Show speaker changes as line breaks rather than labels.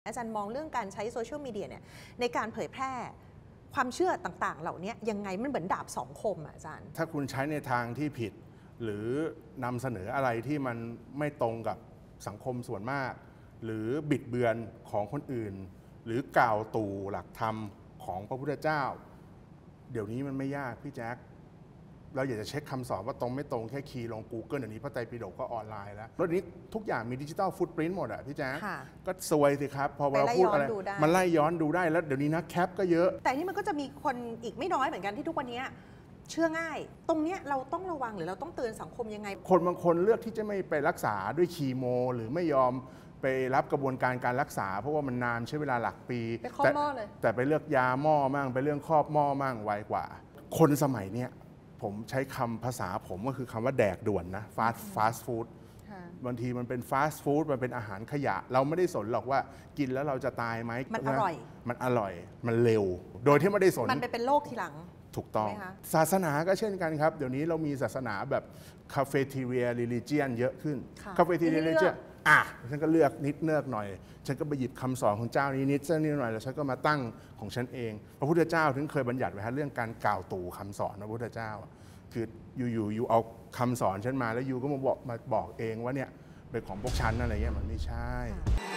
อาจารย์มองเรื่องการใช้โซเชียลมีเดียเนี่ยในการเผยแพร่ความเชื่อต่างๆเหล่านี้ยังไงมันเหมือนดาบสองคมอาจารย์
ถ้าคุณใช้ในทางที่ผิดหรือนำเสนออะไรที่มันไม่ตรงกับสังคมส่วนมากหรือบิดเบือนของคนอื่นหรือกล่าวตู่หลักธรรมของพระพุทธเจ้าเดี๋ยวนี้มันไม่ยากพี่แจ๊คเราอยากจะเช็คคำสอนว่าตรงไม่ตรงแค่คีย์ลง Google เดี๋ยวนี้พระไตรปิฎกก็ออนไลน์แล้วแล้วนี้ทุกอย่างมีดิจิทัลฟุตปริ้นท์หมดอะพี่แจ๊คก็ซวยสิครับพอเราพูดอะไรมันไล่ย้อนดูได้แล้วเดี๋ยวนี้นักแคปก็เยอะ
แต่นี่มันก็จะมีคนอีกไม่น้อยเหมือนกันที่ทุกวันนี้เชื่อง่ายตรงนี้เราต้องระวังหรือเราต้องเตือนสังคมยังไง
คนบางคนเลือกที่จะไม่ไปรักษาด้วยคีโมหรือไม่ยอมไปรับกระบวนการการรักษาเพราะว่ามันนานใช้เวลาหลักปี
ไปครอบหม้อเลย
แต่ไปเลือกยาหม้อมั่งไปเรื่องครอบหม้อมั่งไวกว่าคนสมัยเนี้ยผมใช้คำภาษาผมก็คือคำว่าแดกด่วนนะฟาสต์ฟู้ดบางทีมันเป็นฟาสต์ฟู้ดมันเป็นอาหารขยะเราไม่ได้สนหรอกว่ากินแล้วเราจะตายไหม
มันอร่อย
มันเร็วโดยที่ไม่ได้สน
มันไปเป็นโรคทีหลัง
ถูกต้องศาสนาก็เช่นกันครับเดี๋ยวนี้เรามีศาสนาแบบคาเฟ่ทีเรียริลิเจียนเยอะขึ้นคาเฟ่ทีเรียริลิเจียนฉันก็เลือกนิดเลือกหน่อยฉันก็ไปหยิบคำสอนของเจ้านี้นิดเส้นนิดหน่อยแล้วฉันก็มาตั้งของฉันเองพระพุทธเจ้าถึงเคยบัญญัติไว้เรื่องการกล่าวตู่คำสอนพระพุทธเจ้าคืออยู่เอาคำสอนฉันมาแล้วยูก็มาบอกเองว่าเนี่ยเป็นของพวกฉันอะไรเงี้ยมันไม่ใช่